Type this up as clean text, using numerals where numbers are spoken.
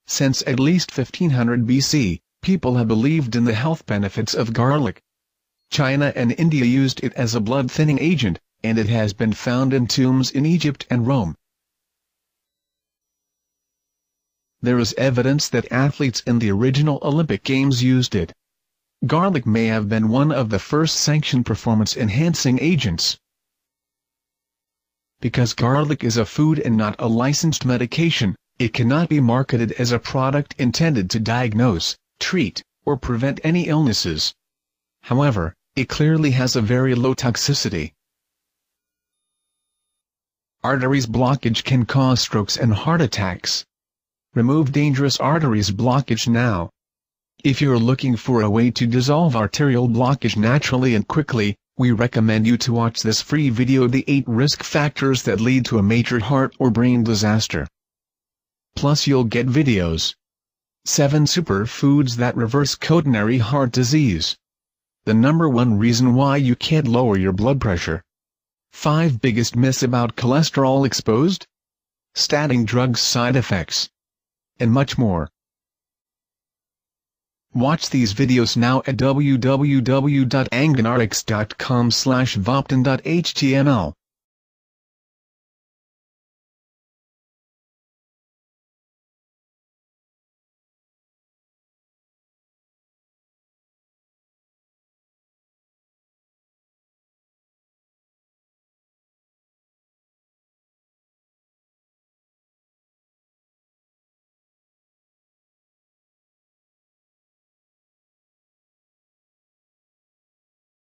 Since at least 1500 BC, people have believed in the health benefits of garlic. China and India used it as a blood-thinning agent, and it has been found in tombs in Egypt and Rome. There is evidence that athletes in the original Olympic Games used it. Garlic may have been one of the first sanctioned performance-enhancing agents. Because garlic is a food and not a licensed medication, it cannot be marketed as a product intended to diagnose, treat, or prevent any illnesses. However, it clearly has a very low toxicity. Arteries blockage can cause strokes and heart attacks. Remove dangerous arteries blockage now. If you're looking for a way to dissolve arterial blockage naturally and quickly, we recommend you to watch this free video: the 8 risk factors that lead to a major heart or brain disaster. Plus you'll get videos. 7 superfoods that reverse coronary heart disease. The #1 reason why you can't lower your blood pressure. 5 biggest myths about cholesterol exposed. Statin drugs side effects. And much more. Watch these videos now at www.anganrx.com/voptin.html.